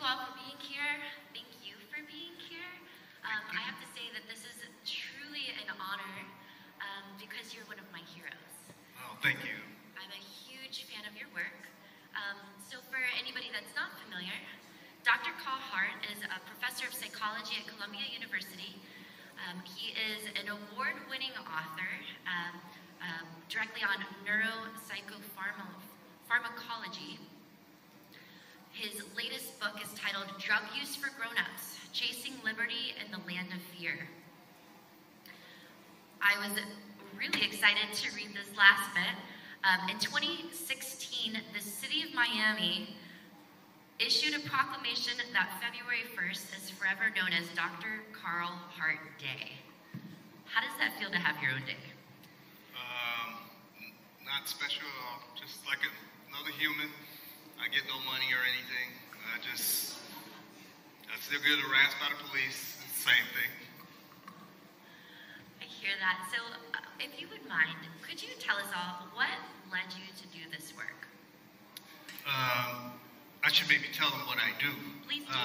all for being here. Thank you for being here. I have to say that this is truly an honor because you're one of my heroes. Oh, thank you. I'm a huge fan of your work. So for anybody that's not familiar, Dr. Carl Hart is a professor of psychology at Columbia University. He is an award-winning author directly on neuropsychopharmacology. His latest book is titled Drug Use for Grown-Ups, Chasing Liberty in the Land of Fear. I was really excited to read this last bit. In 2016, the city of Miami issued a proclamation that February 1st is forever known as Dr. Carl Hart Day. How does that feel to have your own day? Not special at all. Just like another human. I get no money or anything. I still get harassed by the police. It's the same thing. I hear that. So, if you would mind, could you tell us all what led you to do this work? I should maybe tell them what I do. Please do.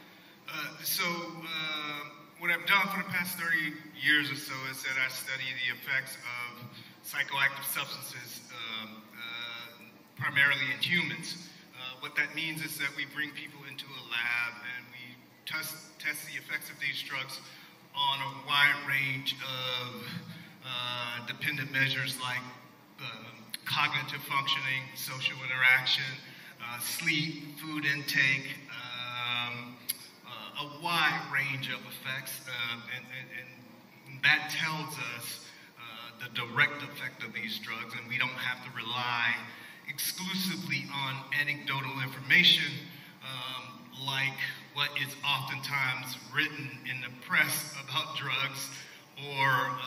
What I've done for the past 30 years or so is that I study the effects of psychoactive substances, primarily in humans. What that means is that we bring people into a lab and we test the effects of these drugs on a wide range of dependent measures like cognitive functioning, social interaction, sleep, food intake, a wide range of effects, and that tells us the direct effect of these drugs, and we don't have to rely exclusively on anecdotal information like what is oftentimes written in the press about drugs or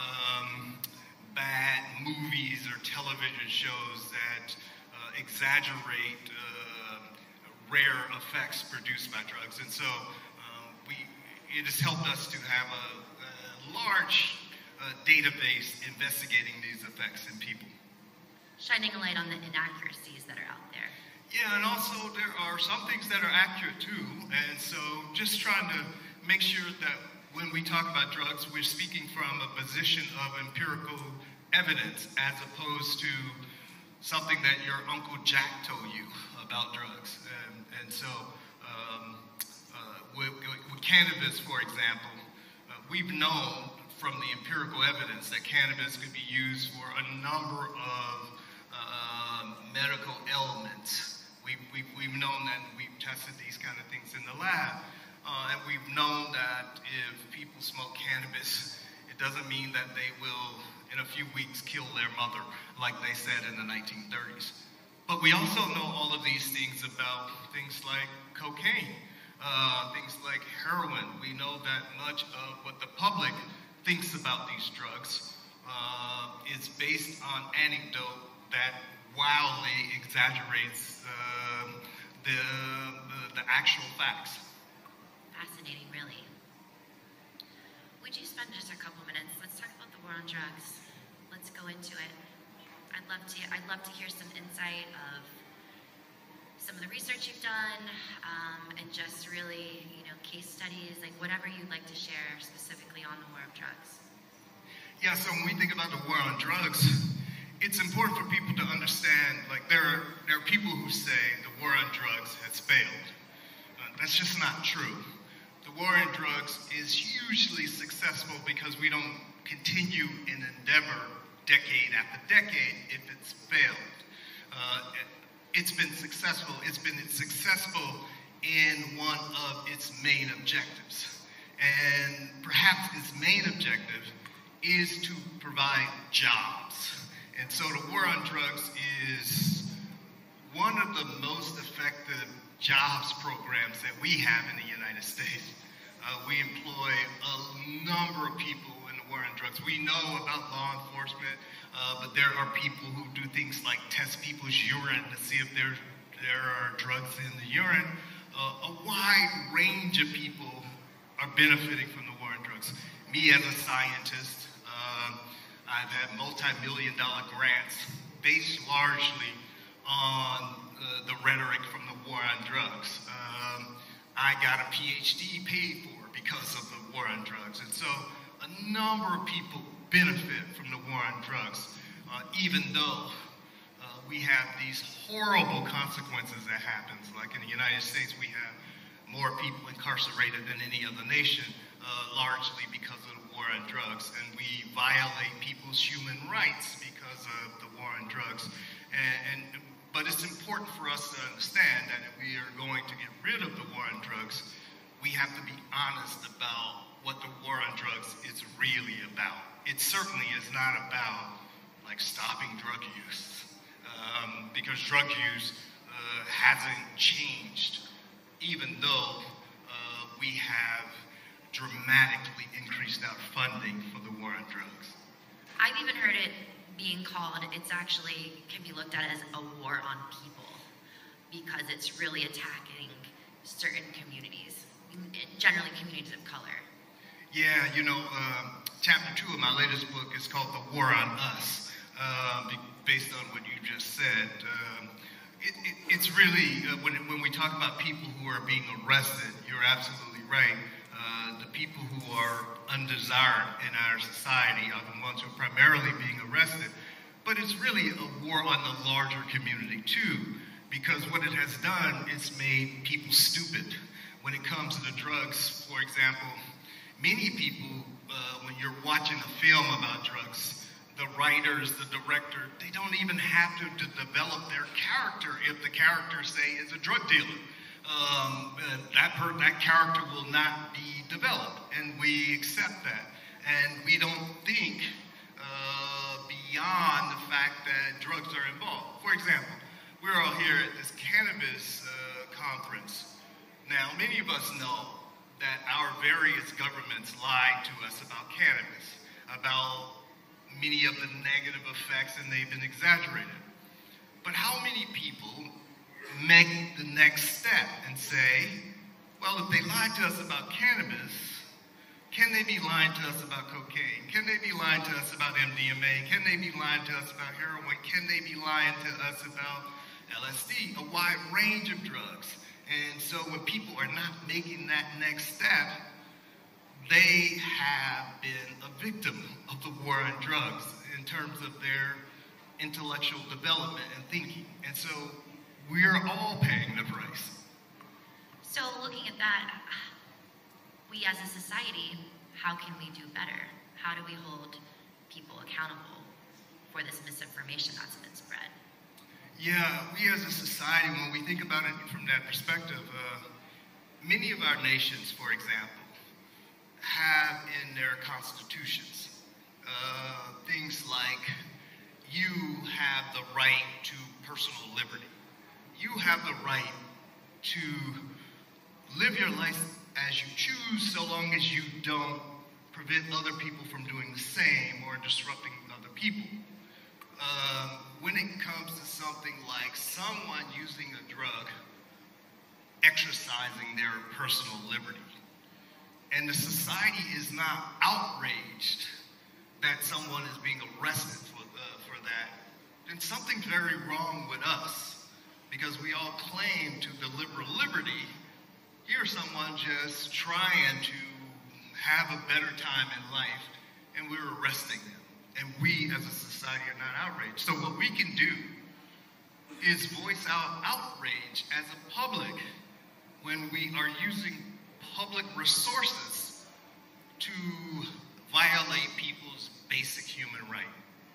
bad movies or television shows that exaggerate rare effects produced by drugs. And so it has helped us to have a large database investigating these effects in people. Shining a light on the inaccuracies that are out there. Yeah, and also there are some things that are accurate too. And so just trying to make sure that when we talk about drugs, we're speaking from a position of empirical evidence as opposed to something that your Uncle Jack told you about drugs. And so with cannabis, for example, we've known from the empirical evidence that cannabis could be used for a number of medical ailments. We've known that we've tested these kind of things in the lab, and we've known that if people smoke cannabis, it doesn't mean that they will, in a few weeks, kill their mother, like they said in the 1930s. But we also know all of these things about things like cocaine, things like heroin. We know that much of what the public thinks about these drugs is based on anecdote that wildly exaggerates the actual facts. Fascinating, really. Would you spend just a couple minutes? Let's talk about the war on drugs. Let's go into it. I'd love to hear some insight of some of the research you've done, and just really, case studies, like whatever you'd like to share specifically on the war of drugs. Yeah, so when we think about the war on drugs, it's important for people to understand, like there are people who say the war on drugs has failed. That's just not true. The war on drugs is hugely successful because we don't continue an endeavor decade after decade if it's failed. It's been successful. It's been successful in one of its main objectives. And perhaps its main objective is to provide jobs. And so the war on drugs is one of the most effective jobs programs that we have in the United States. We employ a number of people in the war on drugs. We know about law enforcement, but there are people who do things like test people's urine to see if there are drugs in the urine. A wide range of people are benefiting from the war on drugs. Me as a scientist, I've had multi-million-dollar grants based largely on the rhetoric from the war on drugs. I got a PhD paid for because of the war on drugs. And so a number of people benefit from the war on drugs, even though we have these horrible consequences that happens. Like in the United States, we have more people incarcerated than any other nation, largely because of the war on drugs. And we violate people's human rights because of the war on drugs. But it's important for us to understand that if we are going to get rid of the war on drugs, we have to be honest about what the war on drugs is really about. It certainly is not about like stopping drug use, because drug use hasn't changed, even though we have dramatically increased our funding for the war on drugs. I've even heard it being called, it's actually can be looked at as a war on people, because it's really attacking certain communities, generally communities of color. Yeah, chapter 2 of my latest book is called The War on Us, based on what you just said. It's really, when we talk about people who are being arrested, you're absolutely right. The people who are undesired in our society are the ones who are primarily being arrested. But it's really a war on the larger community too, because what it has done is made people stupid. When it comes to the drugs, for example, many people, when you're watching a film about drugs, the writers, the director, they don't even have to develop their character if the character, say, is a drug dealer. That character will not be developed, and we accept that. And we don't think beyond the fact that drugs are involved. For example, we're all here at this cannabis conference. Now, many of us know that our various governments lie to us about cannabis, about many of the negative effects, and they've been exaggerated. But how many people make the next step and say, well, if they lied to us about cannabis, can they be lying to us about cocaine? Can they be lying to us about MDMA? Can they be lying to us about heroin? Can they be lying to us about LSD? A wide range of drugs. And so when people are not making that next step, they have been a victim of the war on drugs in terms of their intellectual development and thinking. And so we're all paying the price. So looking at that, we as a society, how can we do better? How do we hold people accountable for this misinformation that's been spread? Yeah, we as a society, when we think about it from that perspective, many of our nations, for example, have in their constitutions things like you have the right to personal liberty. You have the right to live your life as you choose, so long as you don't prevent other people from doing the same or disrupting other people. When it comes to something like someone using a drug, exercising their personal liberty, and the society is not outraged that someone is being arrested for that, then something's very wrong with us, because we all claim to deliver liberty. Here's someone just trying to have a better time in life, and we're arresting them. And we as a society are not outraged. So what we can do is voice out outrage as a public when we are using public resources to violate people's basic human right.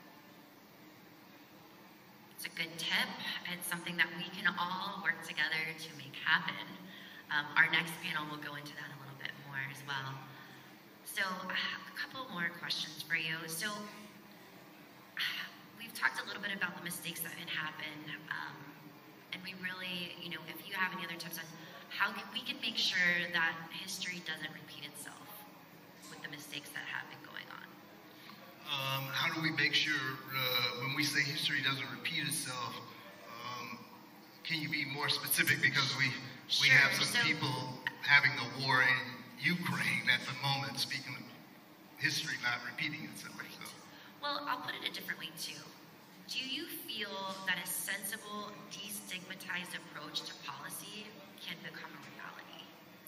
It's a good tip. It's something that we can all work together to make happen. Our next panel will go into that a little bit more as well. So I have a couple more questions for you. So we've talked a little bit about the mistakes that can happen, and we really, if you have any other tips on how we can make sure that history doesn't repeat itself with the mistakes that have been going on. How do we make sure, when we say history doesn't repeat itself, can you be more specific? Because we have some people having a war in Ukraine at the moment, speaking of history not repeating itself. So. Well, I'll put it a different way too. Do you feel that a sensible, destigmatized approach to policy can become a reality?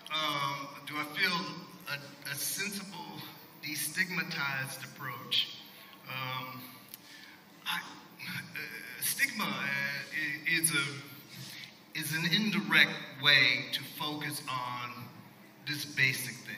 Do I feel a sensible, destigmatized approach? Stigma is an indirect way to focus on this basic thing.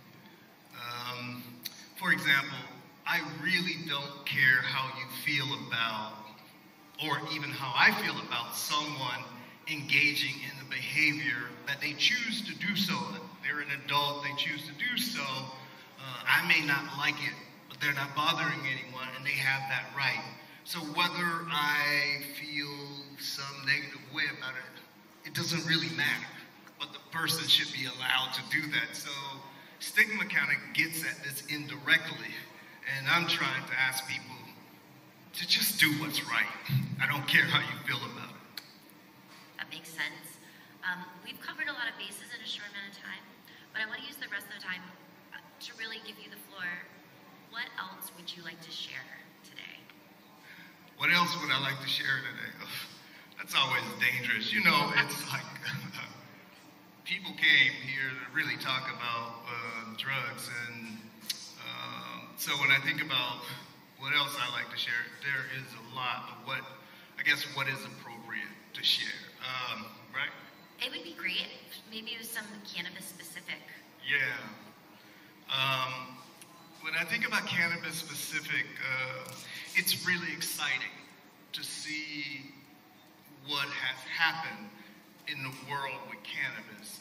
For example, I really don't care how you feel about, or even how I feel about someone engaging in the behavior that they choose to do so. They're an adult, they choose to do so. I may not like it, but they're not bothering anyone, and they have that right. So whether I feel some negative way about it, it doesn't really matter. But the person should be allowed to do that. So stigma kind of gets at this indirectly, and I'm trying to ask people to just do what's right. I don't care how you feel about it. That makes sense. We've covered a lot of bases in a short amount of time, but I want to use the rest of the time to really give you the floor. What else would you like to share today? What else would I like to share today? That's always dangerous. You know, it's like people came here to really talk about drugs, and so when I think about what else I like to share, there is a lot of what is appropriate to share, right? It would be great if maybe it was some cannabis specific. Yeah. When I think about cannabis specific, it's really exciting to see what has happened in the world with cannabis.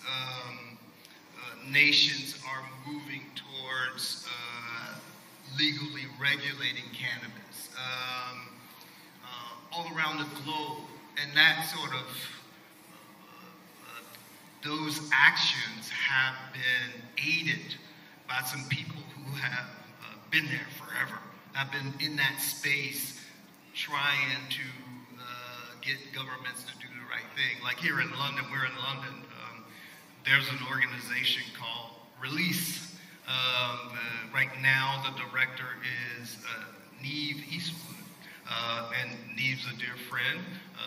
Nations are moving towards legally regulating cannabis all around the globe, and that sort of those actions have been aided by some people who have been there forever, have been in that space trying to get governments to do the right thing. Like here in London, we're in London, there's an organization called Release. Right now, the director is Neve Eastwood, and Neve's a dear friend.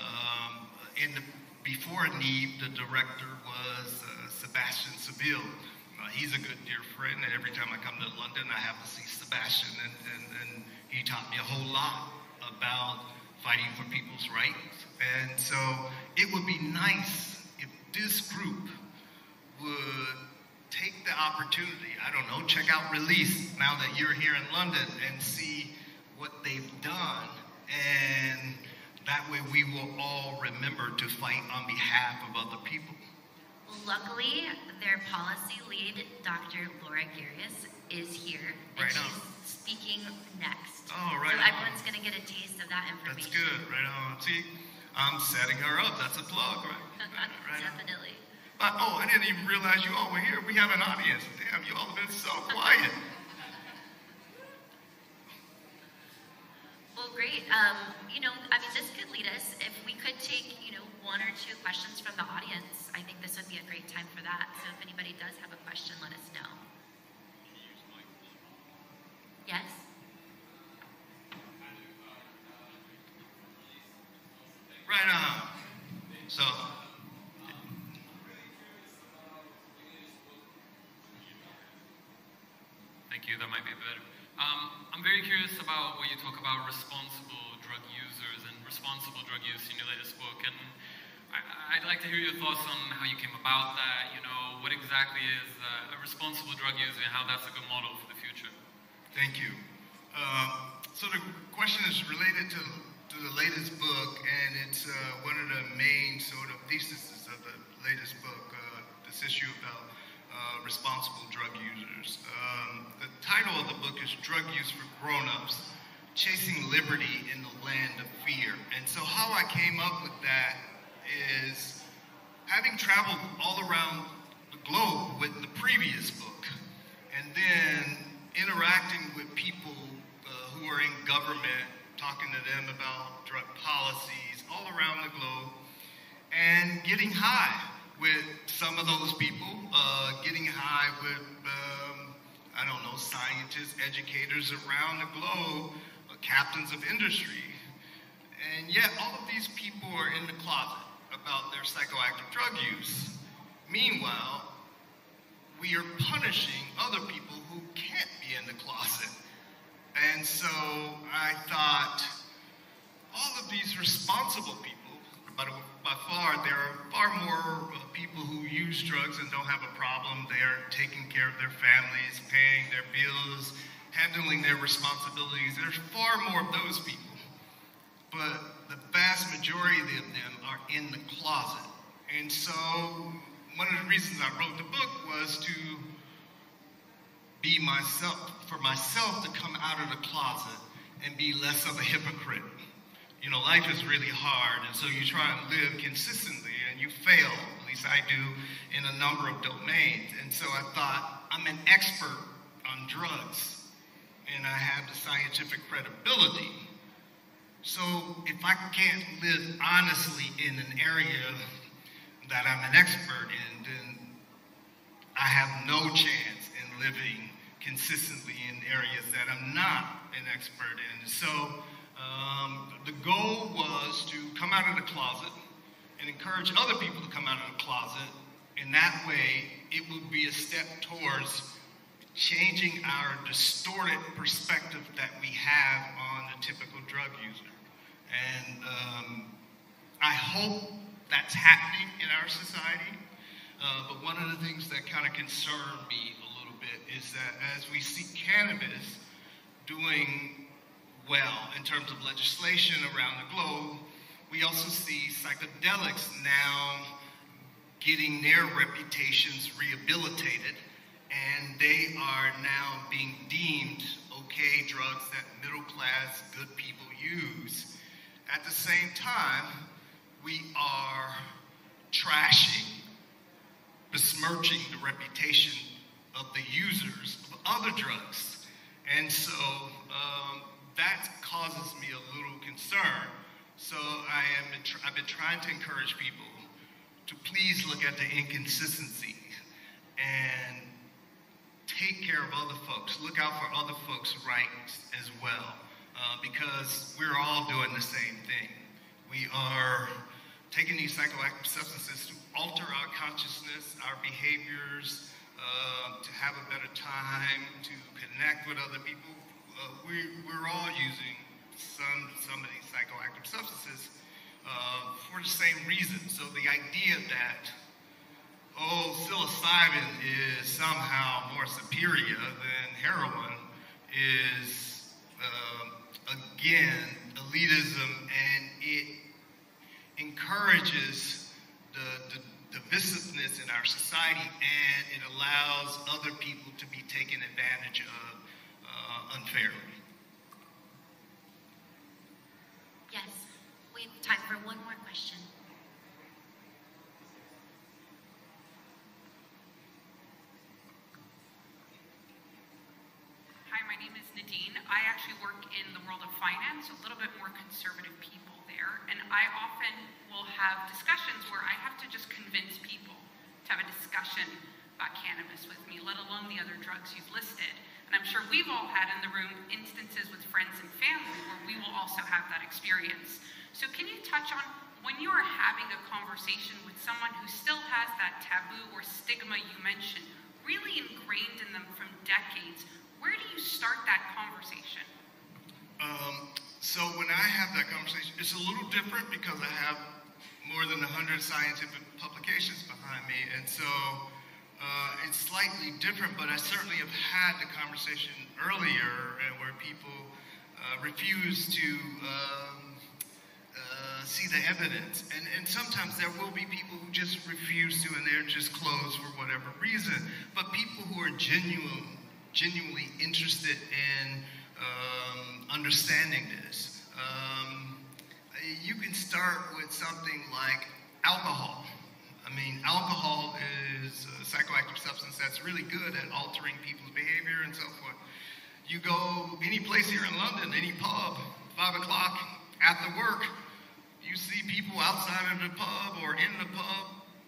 Before Neve, the director was Sebastian Seville. He's a good dear friend, and every time I come to London, I have to see Sebastian, and he taught me a whole lot about fighting for people's rights. And so it would be nice if this group would take the opportunity, I don't know, check out Release now that you're here in London and see what they've done. And that way we will all remember to fight on behalf of other people. Luckily, their policy lead, Dr. Laura Garius, is here, and she's speaking next. Oh, right. So everyone's going to get a taste of that information. That's good, right on. See, I'm setting her up. That's a plug, right? Right Definitely. I didn't even realize you all were here. We have an audience. Damn, you all have been so quiet. Well, great. This could lead us, if we could take, one or two questions from the audience, I think this would be a great time for that. So if anybody does have a question, let us know. Yes? Right on. So, thank you, that might be better. I'm very curious about what you talk about responsible drug users and responsible drug use in your latest book, and I'd like to hear your thoughts on how you came about that, what exactly is a responsible drug user and how that's a good model for the future. Thank you. So the question is related to the latest book, and it's one of the main sort of theses of the latest book, this issue about responsible drug users. The title of the book is Drug Use for Grown-Ups, Chasing Liberty in the Land of Fear. And so how I came up with that is having traveled all around the globe with the previous book, and then interacting with people who are in government, talking to them about drug policies all around the globe, and getting high with some of those people, getting high with, scientists, educators around the globe, captains of industry. And yet all of these people are in the closet about their psychoactive drug use. Meanwhile, we are punishing other people who can't be in the closet. And so I thought, all of these responsible people, but by far, there are far more people who use drugs and don't have a problem. They're taking care of their families, paying their bills, handling their responsibilities. There's far more of those people. But the vast majority of them are in the closet. And so one of the reasons I wrote the book was to be myself, for myself to come out of the closet and be less of a hypocrite. You know, life is really hard, and so you try and live consistently, and you fail, at least I do, in a number of domains. And so I thought, I'm an expert on drugs, and I have the scientific credibility. So if I can't live honestly in an area that I'm an expert in, then I have no chance in living consistently in areas that I'm not an expert in. So the goal was to come out of the closet and encourage other people to come out of the closet. In that way, it would be a step towards changing our distorted perspective that we have on the typical drug user. And I hope that's happening in our society. But one of the things that kind of concerned me a little bit is that as we see cannabis doing well in terms of legislation around the globe, we also see psychedelics now getting their reputations rehabilitated, and they are now being deemed okay drugs that middle-class, good people use. At the same time, we are trashing, besmirching the reputation of the users of other drugs. And so that causes me a little concern. So I've been trying to encourage people to please look at the inconsistency and take care of other folks. Look out for other folks' rights as well, because we're all doing the same thing. We are taking these psychoactive substances to alter our consciousness, our behaviors, to have a better time, to connect with other people. We're all using some of these psychoactive substances for the same reason. So the idea that, psilocybin is somehow more superior than heroin is, again, elitism, and it encourages the divisiveness in our society, and it allows other people to be taken advantage of unfairly. Yes, we have time for one more question. Hi, my name is Nadine. I actually work in the world of finance, a little bit more conservative people there, and I often will have discussions where I have to just convince people to have a discussion about cannabis with me, let alone the other drugs you've listed. And I'm sure we've all had in the room instances with friends and family where we will also have that experience. So can you touch on when you are having a conversation with someone who still has that taboo or stigma you mentioned, really ingrained in them from decades, where do you start that conversation? So when I have that conversation, it's a little different because I have more than 100 scientific publications behind me, and so it's slightly different, but I certainly have had the conversation earlier where people refuse to see the evidence. And sometimes there will be people who just refuse to, and they're just closed for whatever reason. But people who are genuinely interested in understanding this, you can start with something like alcohol. I mean, alcohol is a psychoactive substance that's really good at altering people's behavior and so forth. You go any place here in London, any pub, 5 o'clock after work, you see people outside of the pub or in the pub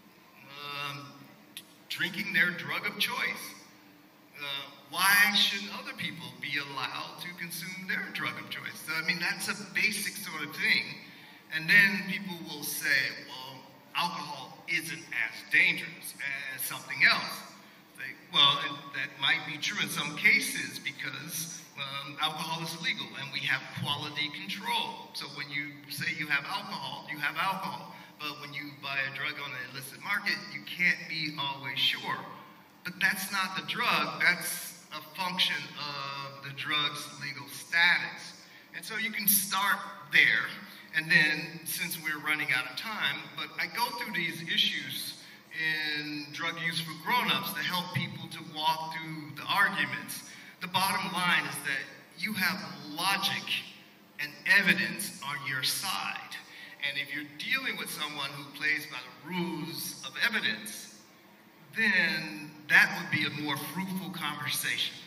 drinking their drug of choice. Why shouldn't other people be allowed to consume their drug of choice? So, I mean, that's a basic sort of thing. And then people will say, well, alcohol isn't as dangerous as something else. Well, and that might be true in some cases because alcohol is illegal and we have quality control. So when you say you have alcohol, you have alcohol. But when you buy a drug on the illicit market, you can't be always sure. But that's not the drug, that's a function of the drug's legal status. And so you can start there. And then, since we're running out of time, but I go through these issues in drug use for grown-ups to help people to walk through the arguments. The bottom line is that you have logic and evidence on your side. And if you're dealing with someone who plays by the rules of evidence, then that would be a more fruitful conversation.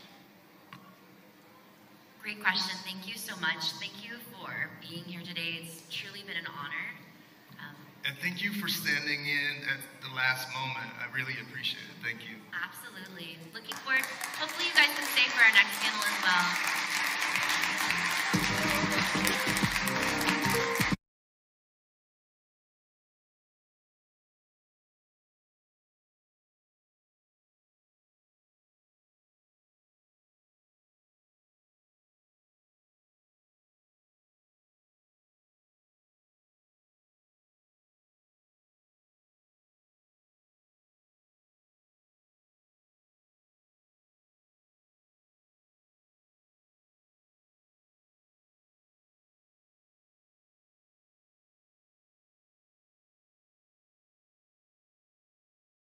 Great question. Thank you so much. Thank you for being here today. It's truly been an honor. And thank you for standing in at the last moment. I really appreciate it. Thank you. Absolutely. Looking forward. Hopefully you guys can stay for our next panel as well.